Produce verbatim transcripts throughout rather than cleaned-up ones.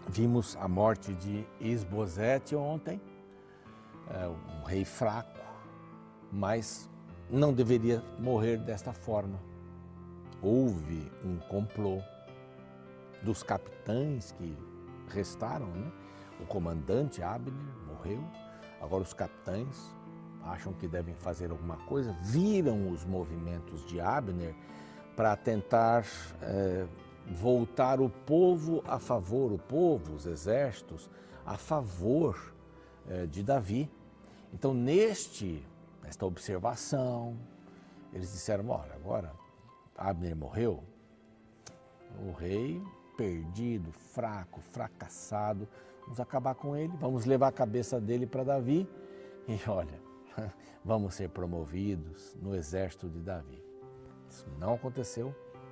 Vimos a morte de Isbosete ontem, é, um rei fraco, mas não deveria morrer desta forma. Houve um complô dos capitães que restaram, né? O comandante Abner morreu, agora os capitães acham que devem fazer alguma coisa, viram os movimentos de Abner para tentar é, voltar o povo a favor, o povo, os exércitos, a favor é, de Davi. Então, neste, nesta observação, eles disseram, olha, agora Abner morreu, o rei perdido, fraco, fracassado, vamos acabar com ele, vamos levar a cabeça dele para Davi e olha, vamos ser promovidos no exército de Davi. Isso não aconteceu,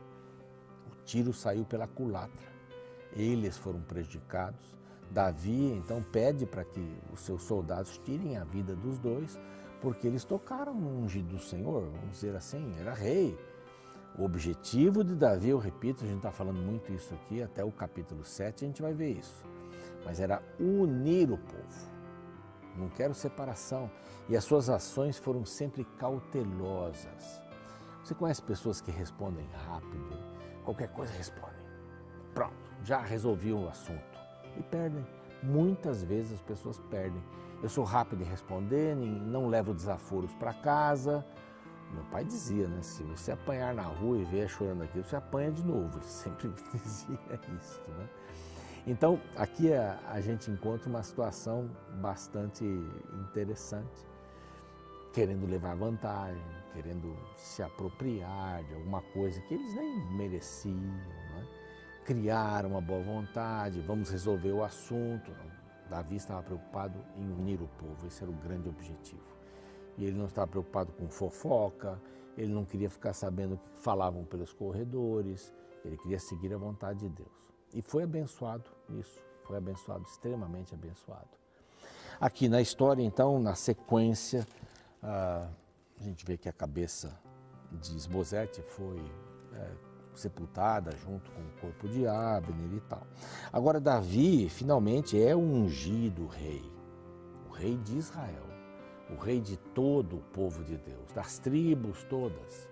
o tiro saiu pela culatra, eles foram prejudicados. Davi então pede para que os seus soldados tirem a vida dos dois, porque eles tocaram no ungido do Senhor, vamos dizer assim, era rei. O objetivo de Davi, eu repito, a gente está falando muito isso aqui, até o capítulo sete a gente vai ver isso, mas era unir o povo, não quero separação, e as suas ações foram sempre cautelosas. Você conhece pessoas que respondem rápido, qualquer coisa respondem, pronto, já resolvi o assunto, e perdem, muitas vezes as pessoas perdem. Eu sou rápido em responder, não levo desaforos para casa. Meu pai dizia, né, se você apanhar na rua e ver chorando aquilo, você apanha de novo. Ele sempre dizia isso, né? Então, aqui a, a gente encontra uma situação bastante interessante, querendo levar vantagem, querendo se apropriar de alguma coisa que eles nem mereciam, né? Criar uma boa vontade, vamos resolver o assunto. Davi estava preocupado em unir o povo, esse era o grande objetivo. E ele não estava preocupado com fofoca, ele não queria ficar sabendo o que falavam pelos corredores, ele queria seguir a vontade de Deus. E foi abençoado nisso, foi abençoado, extremamente abençoado. Aqui na história, então, na sequência, a gente vê que a cabeça de Isbosete foi é, sepultada junto com o corpo de Abner e tal. Agora, Davi, finalmente, é o ungido rei, o rei de Israel. O rei de todo o povo de Deus, das tribos todas.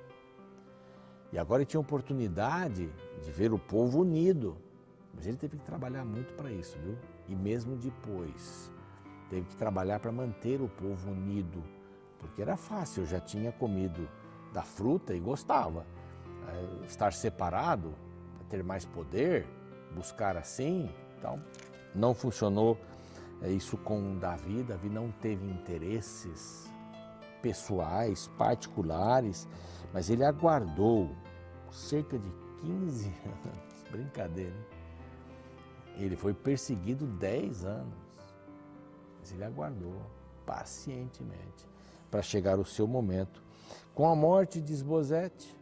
E agora ele tinha a oportunidade de ver o povo unido, mas ele teve que trabalhar muito para isso, viu? E mesmo depois, teve que trabalhar para manter o povo unido, porque era fácil, eu já tinha comido da fruta e gostava. Estar separado, ter mais poder, buscar assim, então, não funcionou. É isso com Davi, Davi não teve interesses pessoais, particulares, mas ele aguardou cerca de quinze anos, brincadeira, hein? Ele foi perseguido dez anos, mas ele aguardou pacientemente para chegar o seu momento. Com a morte de Isbosete,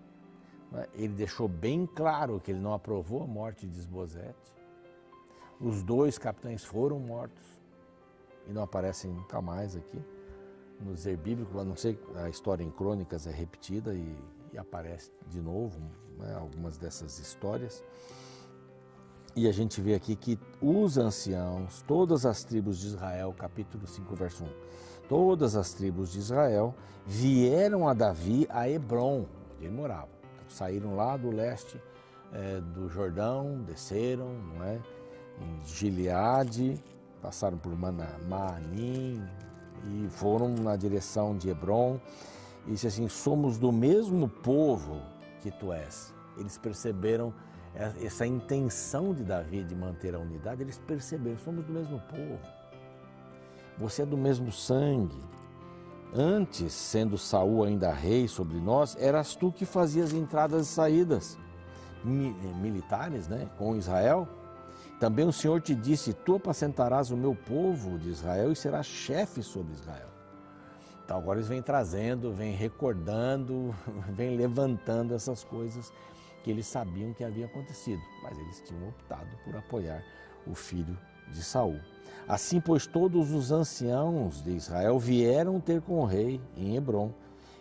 ele deixou bem claro que ele não aprovou a morte de Isbosete. Os dois capitães foram mortos e não aparecem nunca mais aqui no Zer Bíblico, a não ser a história em Crônicas é repetida e, e aparece de novo, né, algumas dessas histórias. E a gente vê aqui que os anciãos, todas as tribos de Israel, capítulo cinco, verso um, todas as tribos de Israel vieram a Davi a Hebrom, onde ele morava. Então, saíram lá do leste é, do Jordão, desceram, não é? Em Gileade, passaram por Maanim e foram na direção de Hebrom. E disse assim, somos do mesmo povo que tu és. Eles perceberam essa intenção de Davi de manter a unidade, eles perceberam, somos do mesmo povo. Você é do mesmo sangue. Antes, sendo Saul ainda rei sobre nós, eras tu que fazias entradas e saídas militares, né, com Israel. Também o Senhor te disse, tu apacentarás o meu povo de Israel e serás chefe sobre Israel. Então agora eles vêm trazendo, vêm recordando, vêm levantando essas coisas que eles sabiam que havia acontecido, mas eles tinham optado por apoiar o filho de Saul. Assim, pois, todos os anciãos de Israel vieram ter com o rei em Hebrom,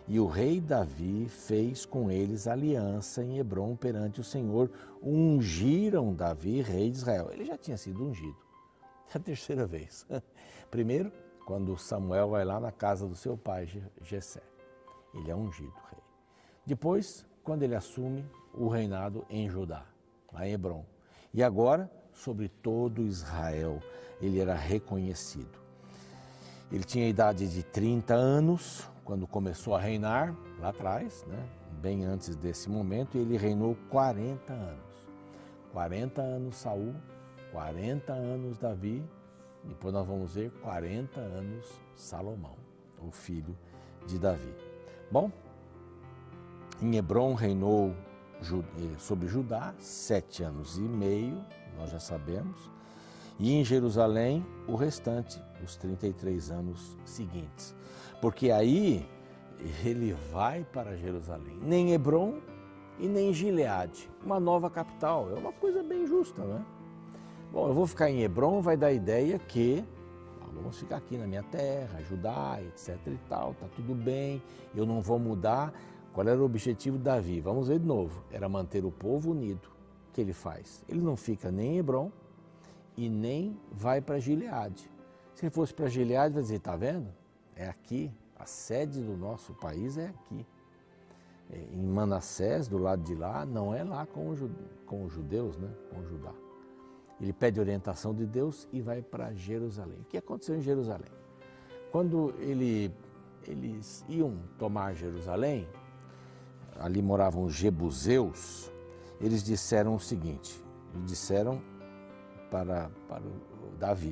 E o rei Davi fez com eles aliança em Hebrom perante o Senhor. Ungiram Davi, rei de Israel. Ele já tinha sido ungido. É a terceira vez. Primeiro, quando Samuel vai lá na casa do seu pai, Jessé. Ele é ungido rei. Depois, quando ele assume o reinado em Judá, lá em Hebrom. E agora, sobre todo Israel, ele era reconhecido. Ele tinha a idade de trinta anos, quando começou a reinar, lá atrás, né? Bem antes desse momento, e ele reinou quarenta anos. quarenta anos Saul, quarenta anos Davi, depois nós vamos ver quarenta anos Salomão, o filho de Davi. Bom, em Hebrom reinou sobre Judá sete anos e meio, nós já sabemos, e em Jerusalém o restante, os trinta e três anos seguintes. Porque aí ele vai para Jerusalém, nem Hebrom e nem Gileade, uma nova capital, é uma coisa bem justa, não é? Bom, eu vou ficar em Hebrom, vai dar a ideia que ah, vamos ficar aqui na minha terra, Judá, etc e tal, tá tudo bem, eu não vou mudar. Qual era o objetivo de Davi? Vamos ver de novo, era manter o povo unido. O que ele faz? Ele não fica nem em Hebrom e nem vai para Gileade. Se ele fosse para Gileade, vai dizer, tá vendo? É aqui, a sede do nosso país é aqui. Em Manassés, do lado de lá, não é lá com, o, com os judeus, né? Com Judá. Ele pede orientação de Deus e vai para Jerusalém. O que aconteceu em Jerusalém? Quando ele, eles iam tomar Jerusalém, ali moravam os jebuseus, eles disseram o seguinte, eles disseram para, para o Davi,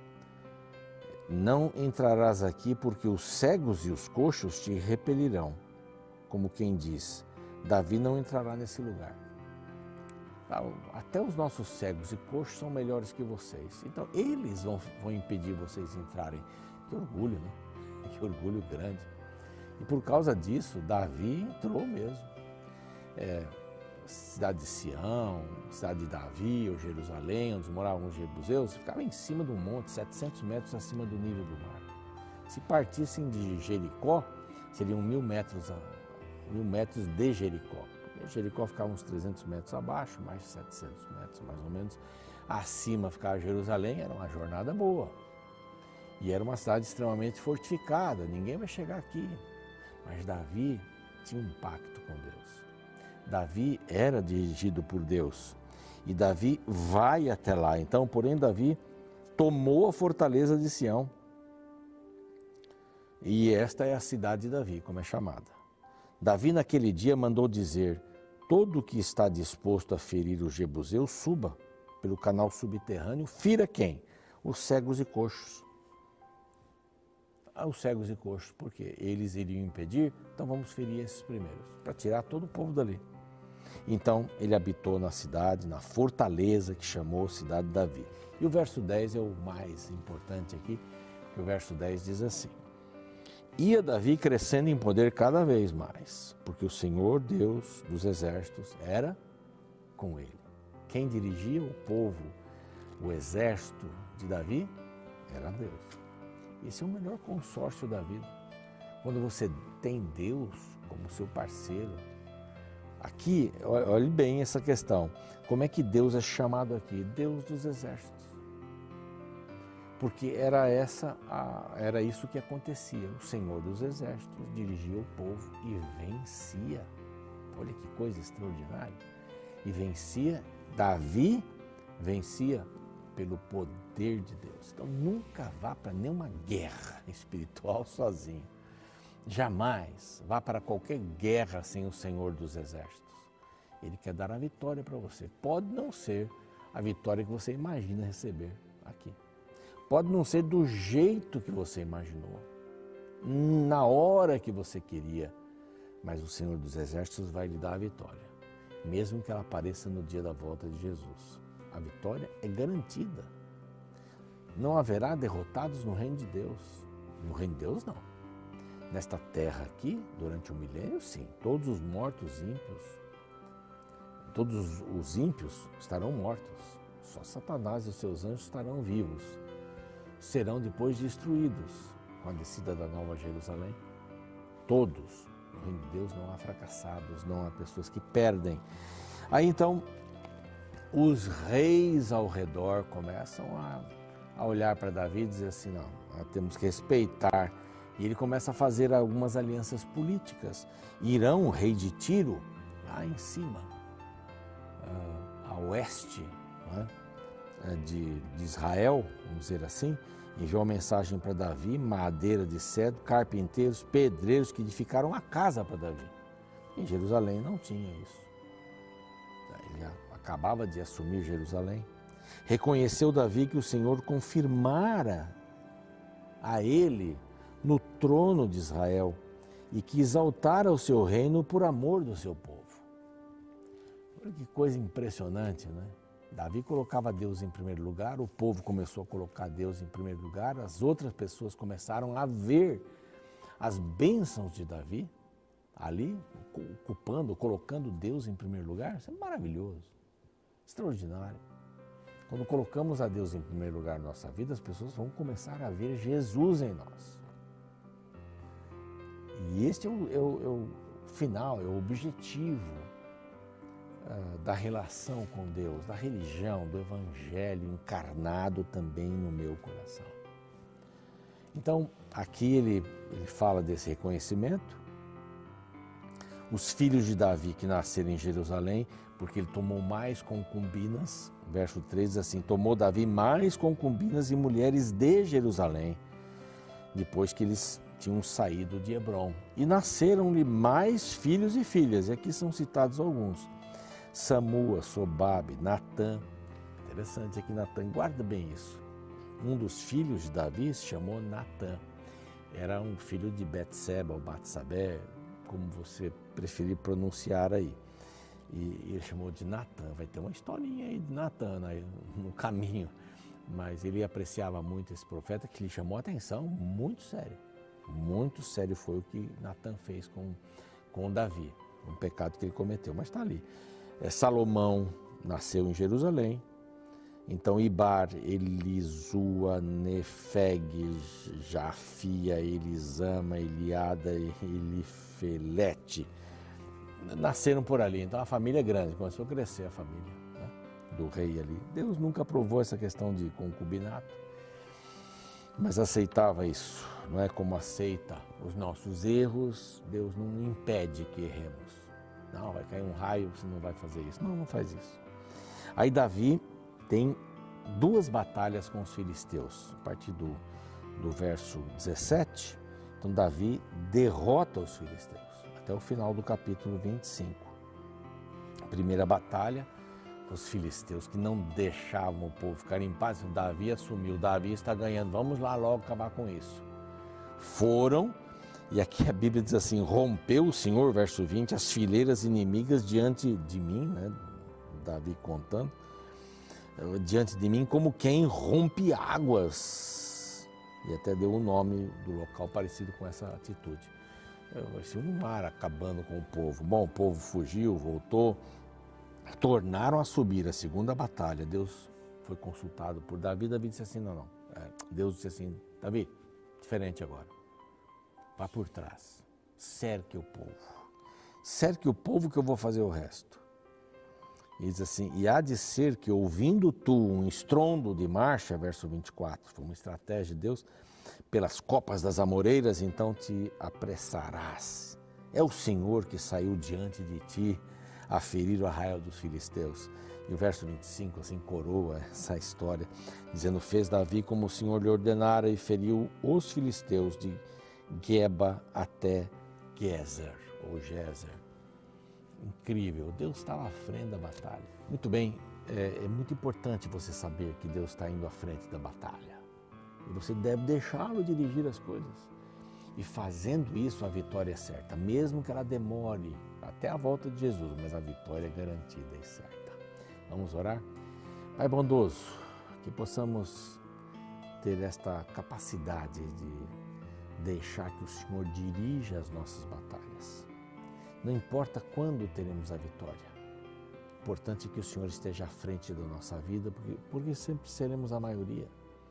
não entrarás aqui porque os cegos e os coxos te repelirão, como quem diz, Davi não entrará nesse lugar. Até os nossos cegos e coxos são melhores que vocês, então eles vão, vão impedir vocês entrarem. Que orgulho, né? Que orgulho grande. E por causa disso, Davi entrou mesmo. É, cidade de Sião, cidade de Davi, ou Jerusalém, onde moravam os jebuseus, ficava em cima de um monte, setecentos metros acima do nível do mar. Se partissem de Jericó, seriam mil metros, mil metros de Jericó. Jericó ficava uns trezentos metros abaixo, mais de setecentos metros mais ou menos. Acima ficava Jerusalém, era uma jornada boa. E era uma cidade extremamente fortificada, ninguém vai chegar aqui. Mas Davi tinha um pacto com Deus. Davi era dirigido por Deus. E Davi vai até lá. Então, porém, Davi tomou a fortaleza de Sião. E esta é a cidade de Davi, como é chamada. Davi, naquele dia, mandou dizer, todo que está disposto a ferir os jebuseus, suba pelo canal subterrâneo, fira quem? Os cegos e coxos. Os cegos e coxos, porque eles iriam impedir, então vamos ferir esses primeiros, para tirar todo o povo dali. Então, ele habitou na cidade, na fortaleza que chamou cidade de Davi. E o verso dez é o mais importante aqui, que o verso dez diz assim, ia Davi crescendo em poder cada vez mais, porque o Senhor Deus dos exércitos era com ele. Quem dirigia o povo, o exército de Davi, era Deus. Esse é o melhor consórcio da vida. Quando você tem Deus como seu parceiro. Aqui, olhe bem essa questão. Como é que Deus é chamado aqui? Deus dos exércitos. Porque era, essa, a, era isso que acontecia. O Senhor dos exércitos dirigia o povo e vencia. Olha que coisa extraordinária. E vencia, Davi vencia pelo poder de Deus. Então nunca vá para nenhuma guerra espiritual sozinho. Jamais vá para qualquer guerra sem o Senhor dos exércitos. Ele quer dar a vitória para você. Pode não ser a vitória que você imagina receber aqui. Pode não ser do jeito que você imaginou, na hora que você queria, mas o Senhor dos exércitos vai lhe dar a vitória, mesmo que ela apareça no dia da volta de Jesus. A vitória é garantida. Não haverá derrotados no reino de Deus. No reino de Deus, não. Nesta terra aqui, durante o milênio, sim. Todos os mortos ímpios, todos os ímpios estarão mortos. Só Satanás e os seus anjos estarão vivos. Serão depois destruídos com a descida da Nova Jerusalém. Todos No reino de Deus não há fracassados, não há pessoas que perdem. Aí então, os reis ao redor começam a, a olhar para Davi e dizer assim, não, nós temos que respeitar. E ele começa a fazer algumas alianças políticas. Irão, o rei de Tiro, lá em cima, a, a oeste, né, de, de Israel, vamos dizer assim, enviou uma mensagem para Davi, madeira de cedro, carpinteiros, pedreiros que edificaram a casa para Davi. Em Jerusalém não tinha isso. Ele acabava de assumir Jerusalém. Reconheceu Davi que o Senhor confirmara a ele no trono de Israel e que exaltara o seu reino por amor do seu povo. Olha que coisa impressionante, né? Davi colocava Deus em primeiro lugar, o povo começou a colocar Deus em primeiro lugar, as outras pessoas começaram a ver as bênçãos de Davi ali, ocupando, colocando Deus em primeiro lugar. Isso é maravilhoso, extraordinário. Quando colocamos a Deus em primeiro lugar na nossa vida, as pessoas vão começar a ver Jesus em nós. E este é o, é o, é o final, é o objetivo uh, da relação com Deus, da religião, do Evangelho encarnado também no meu coração. Então, aqui ele, ele fala desse reconhecimento. Os filhos de Davi que nasceram em Jerusalém, porque ele tomou mais concubinas, verso três diz assim, tomou Davi mais concubinas e mulheres de Jerusalém, depois que eles tinham saído de Hebrom. E nasceram-lhe mais filhos e filhas, e aqui são citados alguns. Samua, Sobabe, Natã. Interessante aqui Natã, guarda bem isso. Um dos filhos de Davi se chamou Natã. Era um filho de Betseba, ou Batsabé, como você preferir pronunciar aí. E ele chamou de Natã. Vai ter uma historinha aí de Natã no caminho. Mas ele apreciava muito esse profeta, que lhe chamou a atenção, muito sério. Muito sério foi o que Natã fez com, com Davi. Um pecado que ele cometeu, mas está ali. É, Salomão nasceu em Jerusalém. Então, Ibar, Elisua, Nefeg, Jafia, Elisama, Eliada e Elifelete nasceram por ali. Então, a família é grande, começou a crescer a família, né, do rei ali. Deus nunca aprovou essa questão de concubinato, mas aceitava isso. Não é como aceita os nossos erros, Deus não impede que erremos. Não, vai cair um raio, você não vai fazer isso. Não, não faz isso. Aí, Davi tem duas batalhas com os filisteus, a partir do, do verso dezessete. Então, Davi derrota os filisteus, até o final do capítulo vinte e cinco. A primeira batalha, os filisteus que não deixavam o povo ficar em paz, Davi assumiu, Davi está ganhando, vamos lá logo acabar com isso. Foram, e aqui a Bíblia diz assim, rompeu o Senhor, verso vinte, as fileiras inimigas diante de mim, né? Davi contando, diante de mim como quem rompe águas. E até deu o nome do local parecido com essa atitude. Vai ser um mar acabando com o povo. Bom, o povo fugiu, voltou, tornaram a subir a segunda batalha. Deus foi consultado por Davi. Davi disse assim, não, não. Deus disse assim, Davi, diferente agora. Vá por trás, cerque o povo. Cerque o povo que eu vou fazer o resto. E diz assim, e há de ser que ouvindo tu um estrondo de marcha, verso vinte e quatro, foi uma estratégia de Deus, pelas copas das amoreiras, então te apressarás. É o Senhor que saiu diante de ti a ferir o arraial dos filisteus. E o verso vinte e cinco, assim, coroa essa história, dizendo, fez Davi como o Senhor lhe ordenara e feriu os filisteus de Geba até Gezer, ou Gezer. Incrível, Deus estava à frente da batalha. Muito bem, é, é muito importante você saber que Deus está indo à frente da batalha. E você deve deixá-lo dirigir as coisas. E fazendo isso, a vitória é certa, mesmo que ela demore até a volta de Jesus, mas a vitória é garantida e certa. Vamos orar? Pai bondoso, que possamos ter esta capacidade de deixar que o Senhor dirija as nossas batalhas. Não importa quando teremos a vitória, o importante é que o Senhor esteja à frente da nossa vida, porque, porque sempre seremos a maioria.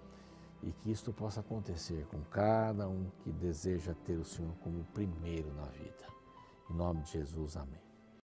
E que isto possa acontecer com cada um que deseja ter o Senhor como primeiro na vida. Em nome de Jesus, amém.